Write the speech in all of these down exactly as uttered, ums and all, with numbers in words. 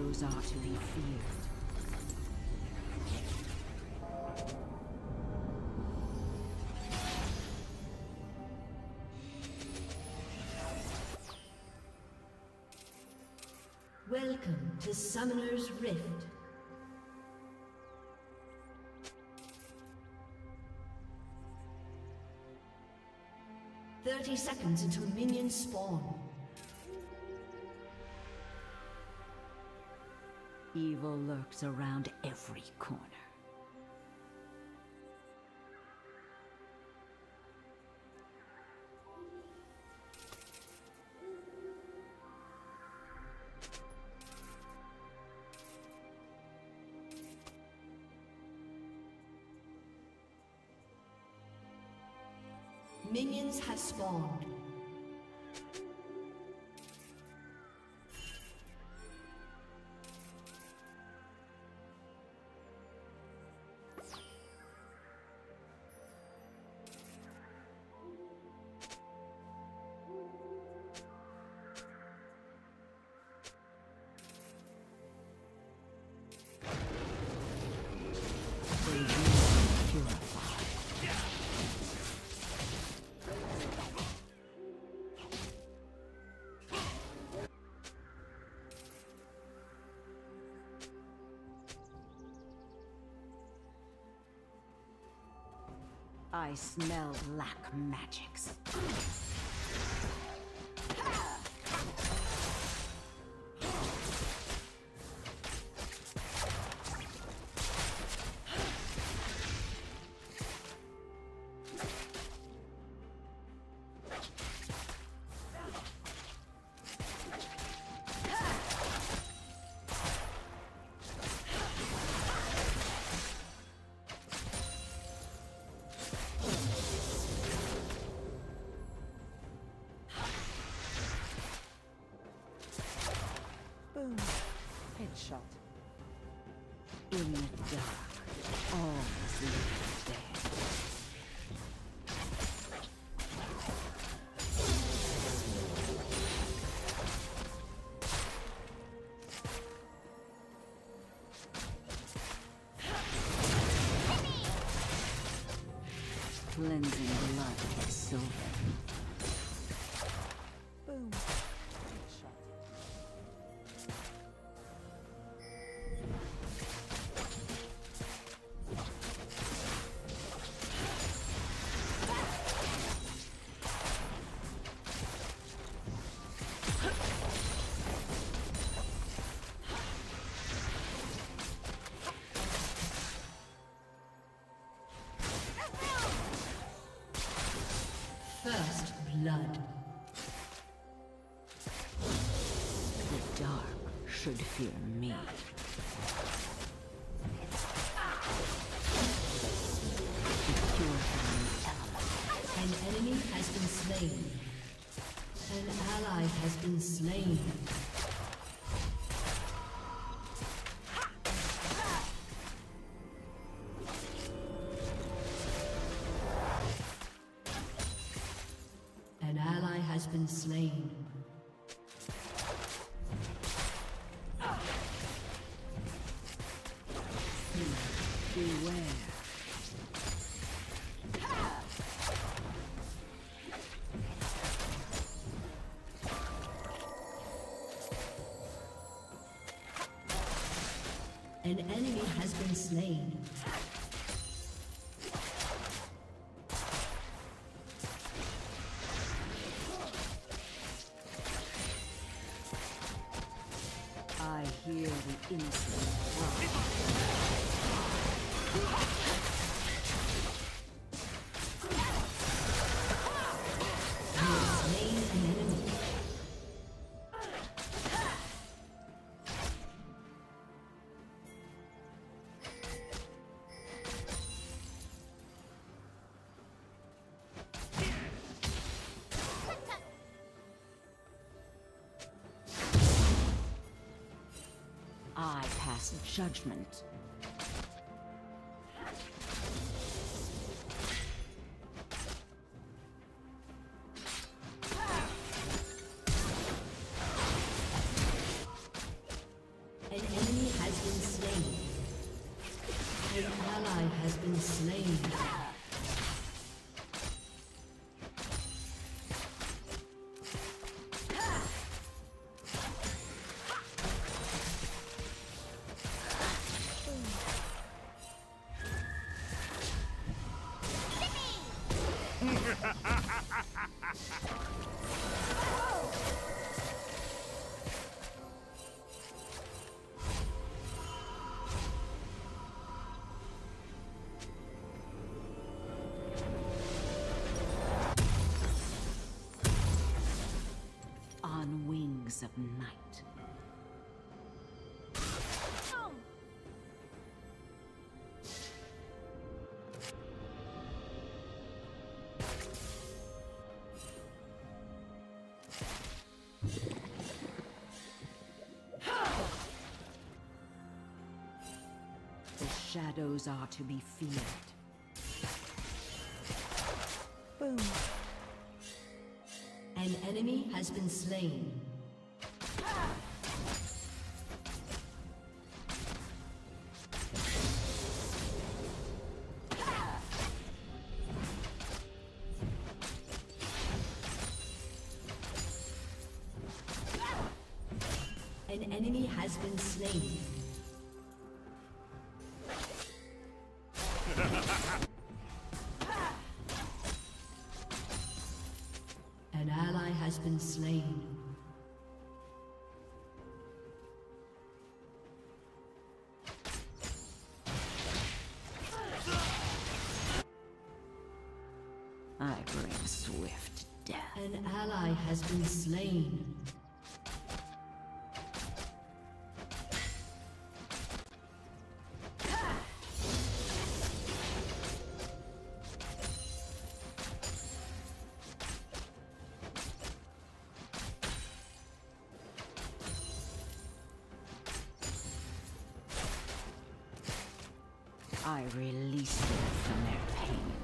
Shadows are to be feared. Welcome to Summoner's Rift. Thirty seconds until minions spawn. Evil lurks around every corner. Minions have spawned. I smell black magics. Boom. Headshot. In the dark, all is left there. Cleansing blood with silver. Boom. Headshot. First blood. The dark should fear me. The purifying element. An enemy has been slain. An ally has been slain. An ally has been slain. Beware. An enemy has been slain. I hear the innocent cry. You have slain an enemy. I pass judgment. An on wings of night. The shadows are to be feared. Boom. An enemy has been slain. An enemy has been slain. An ally has been slain. I bring swift death. An ally has been slain. I release them from their pain.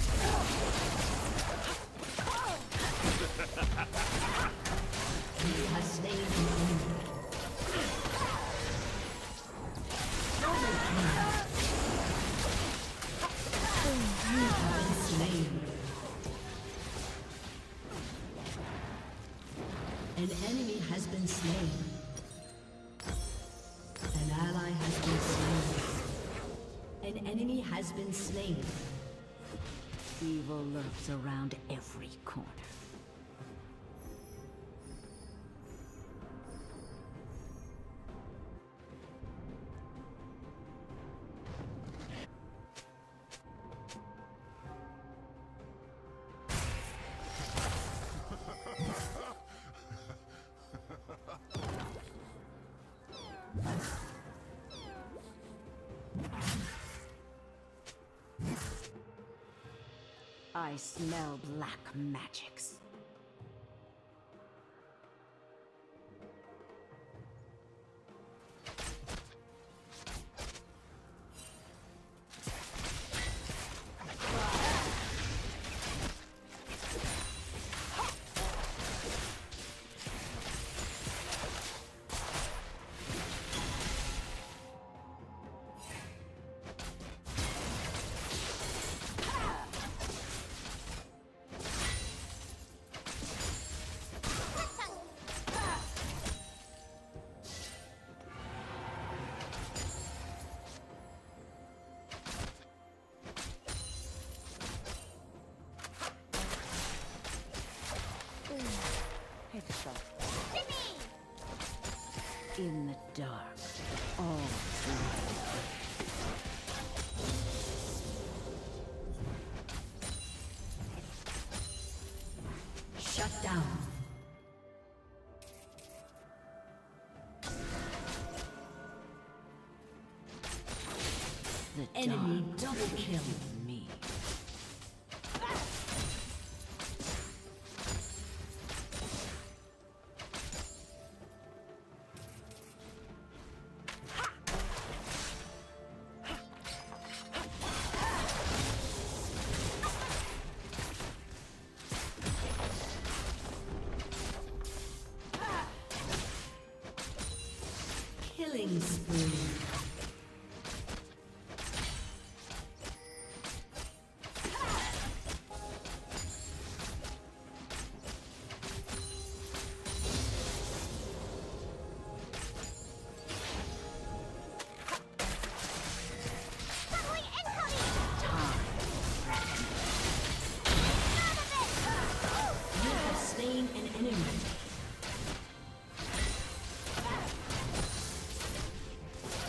He has slain an enemy. Double kill. You have been slain. An enemy has been slain. An ally has been slain. An enemy has been slain. Evil lurks around every corner. I smell black magics. Headshot. In the dark, all Shut down. the Enemy dark double kill. me. Killing spree. You have slain an enemy.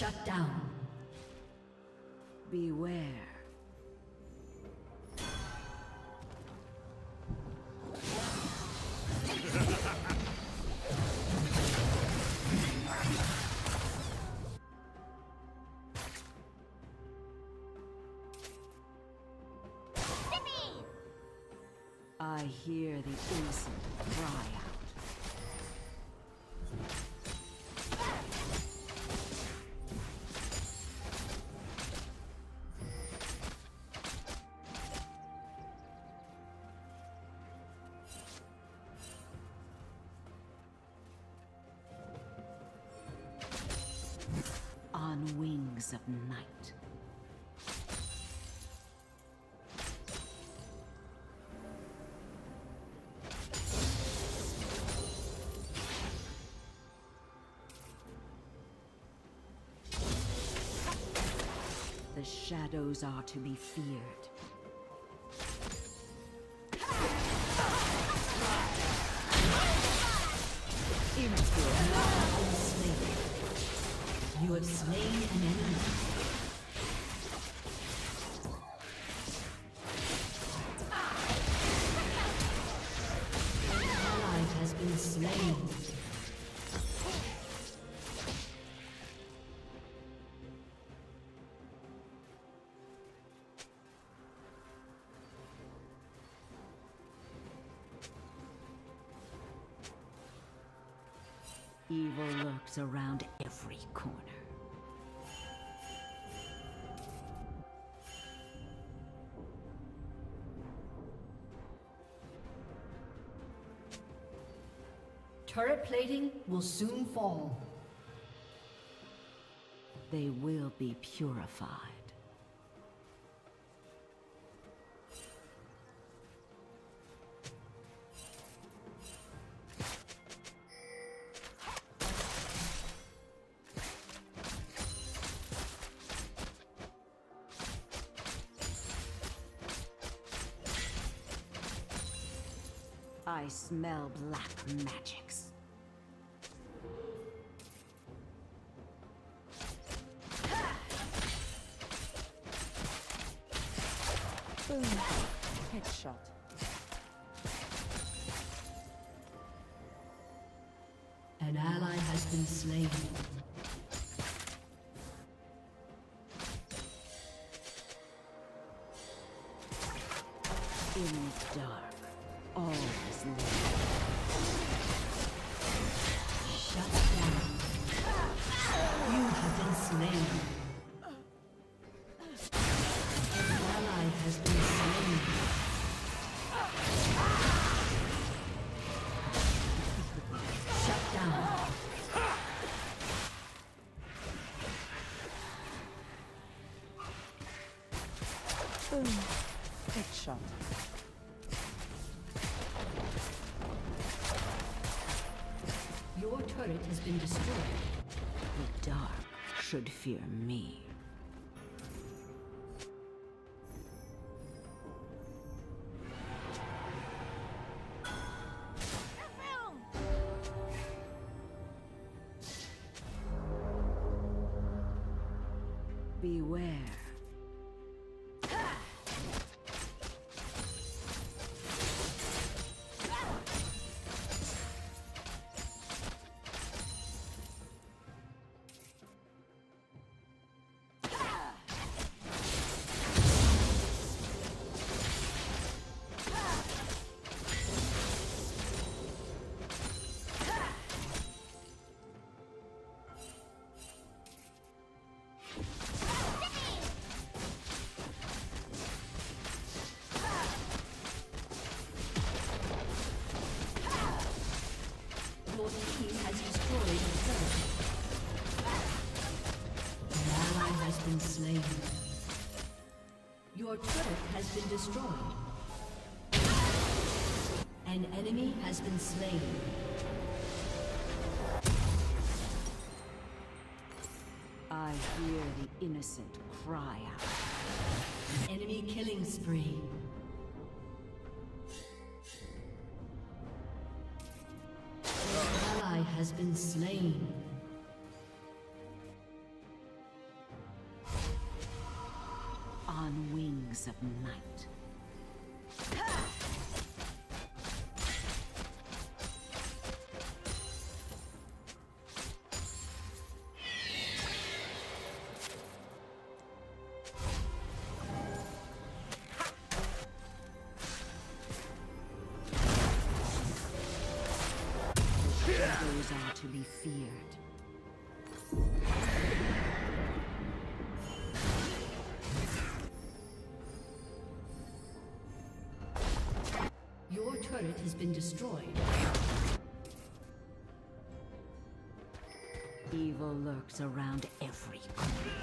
Shut down. Beware. I hear the innocent cry out. On wings of night. The shadows are to be feared. You have slain an enemy. An ally has been slain. Evil lurks around every corner. Turret plating will soon fall. They will be purified. I smell black magics. Boom. Headshot. An ally has been slain. In the dark, all is lit. Shut down. You have been slain. An ally has been slain. Shut down. Boom. Headshot. Your turret has been destroyed. The dark should fear me. Beware. Your team has destroyed a turret. An ally has been slain. Your turret has been destroyed. An enemy has been slain. I hear the innocent cry out. Enemy killing spree. An ally has been slain. wings of night. Shadows are to be feared. Your turret has been destroyed. Evil lurks around every corner.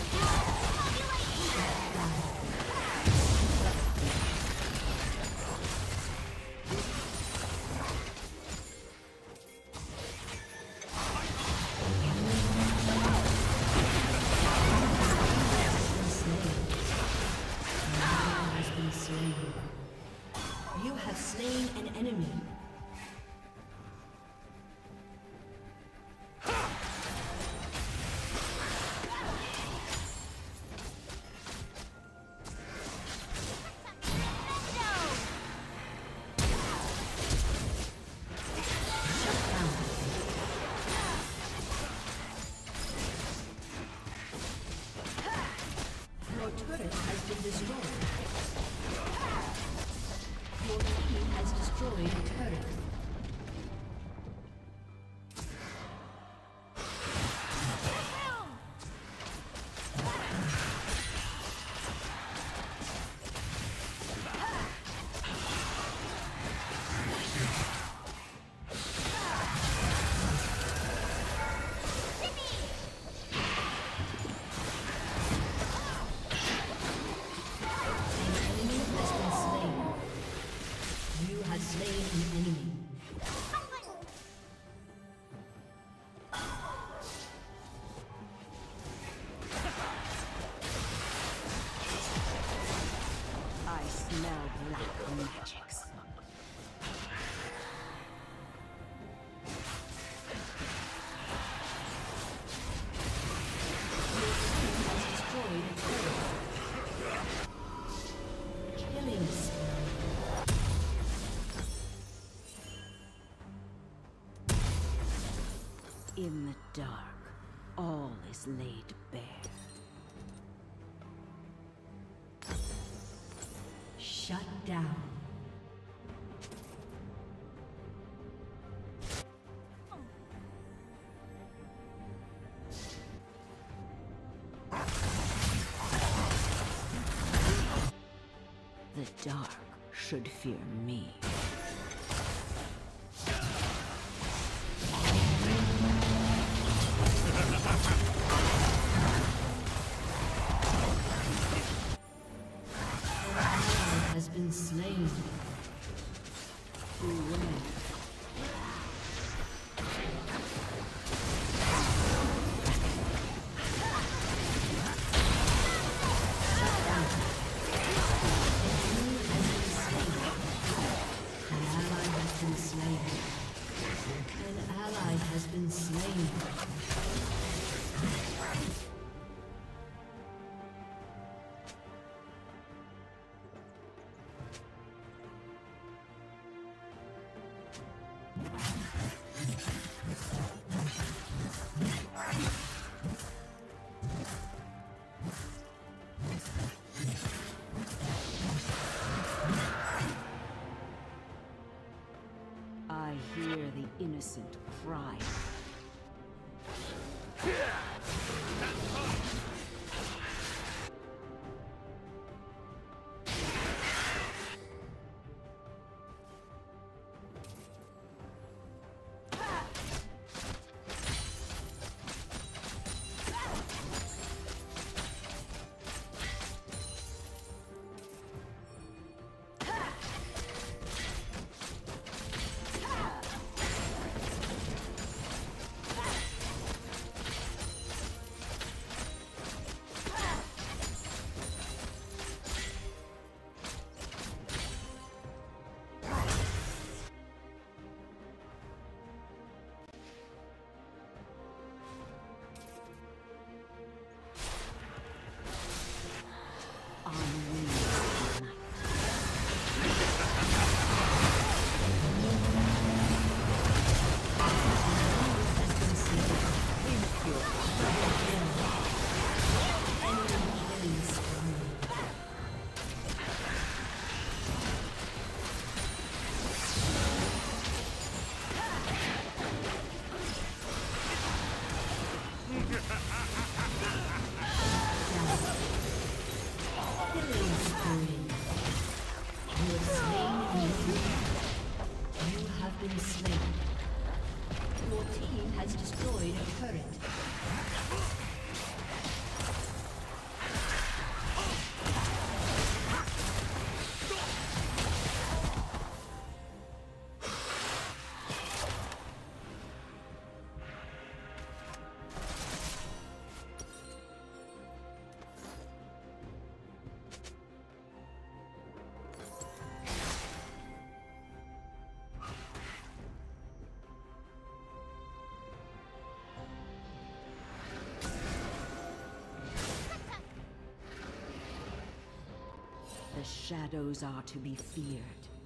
You have slain an enemy. Your turret has been destroyed. Your team has destroyed a turret. Magics. Killing spree. In the dark, all is laid bare. Shut down. The dark should fear me. Has been slain. Has been slain. I hear the innocent cry. team has destroyed a turret. The shadows are to be feared.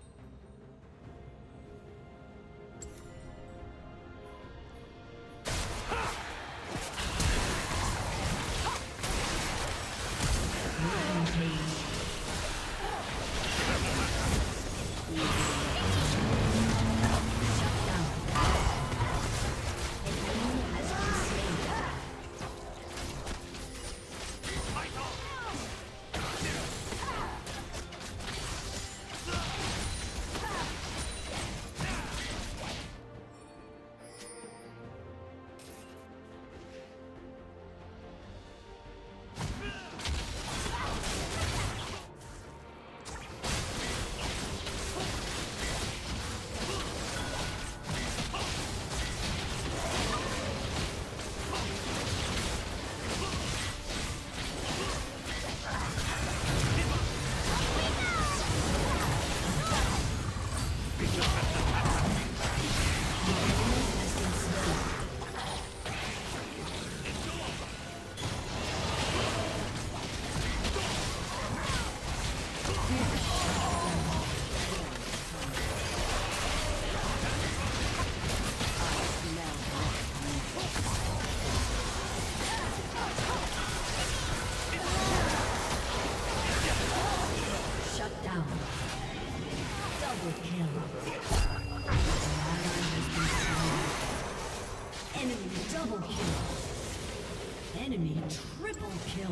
Enemy triple kill.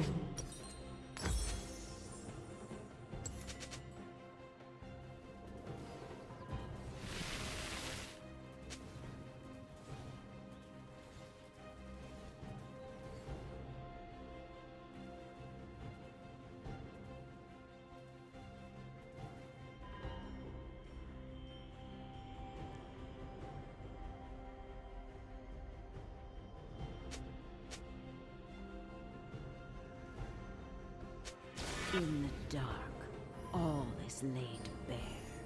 In the dark, all is laid bare.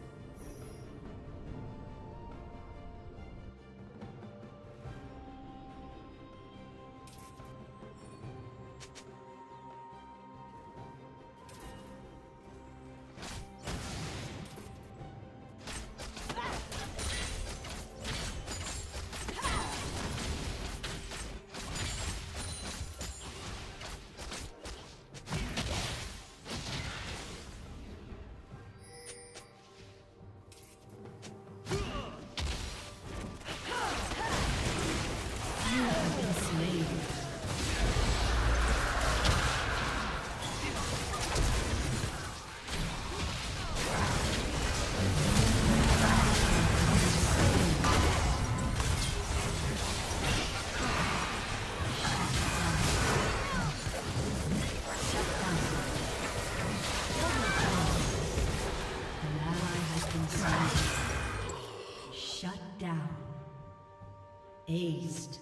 Aced.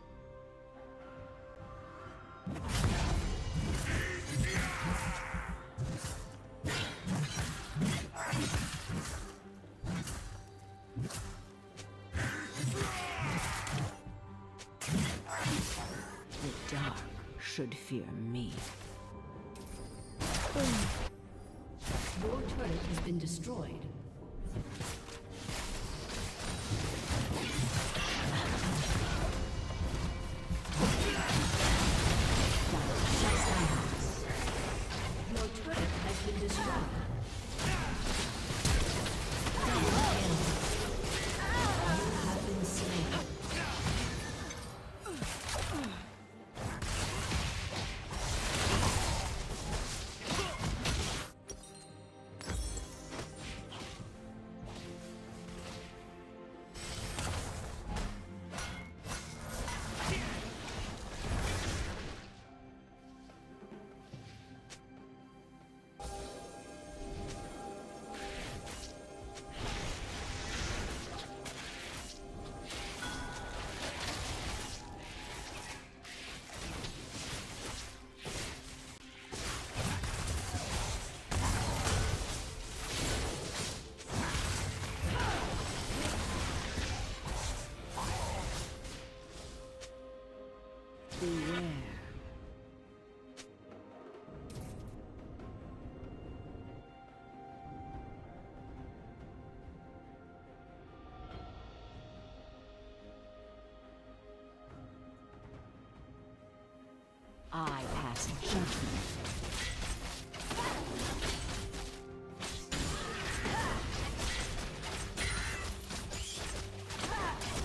The dark should fear me. Your turret has been destroyed.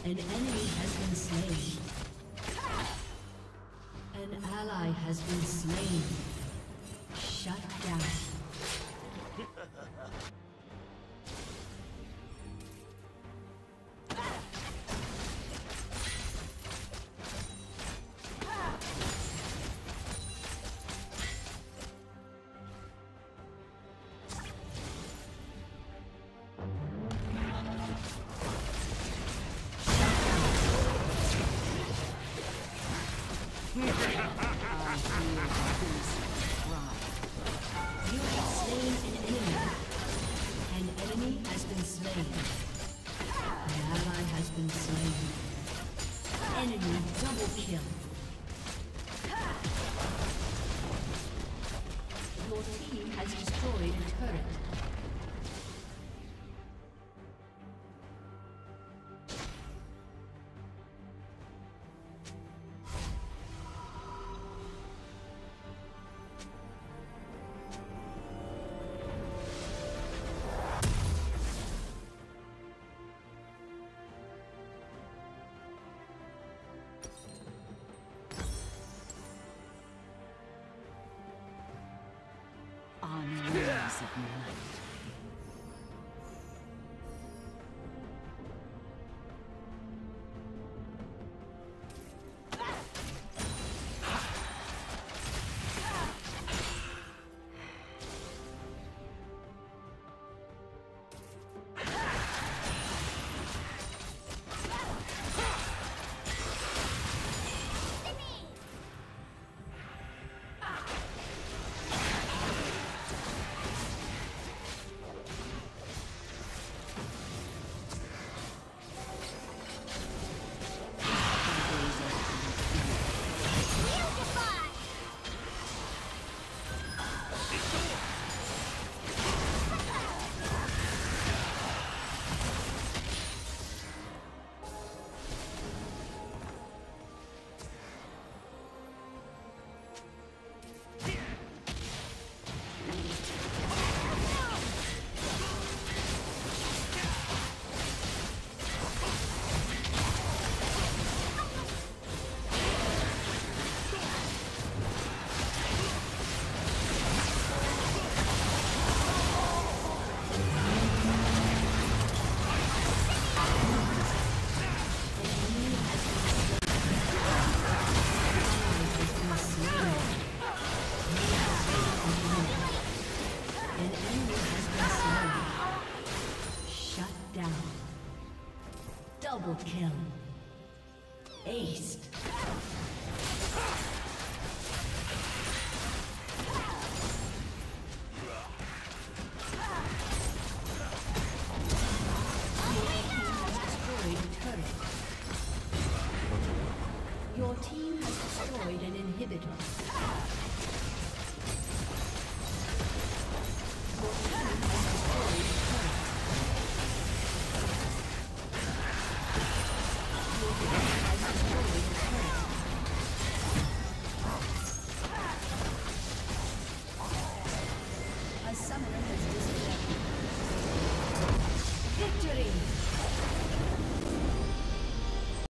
An enemy has been slain. An ally has been slain. Shut down. On wings of night. Double kill. Aced. Your team has destroyed an inhibitor.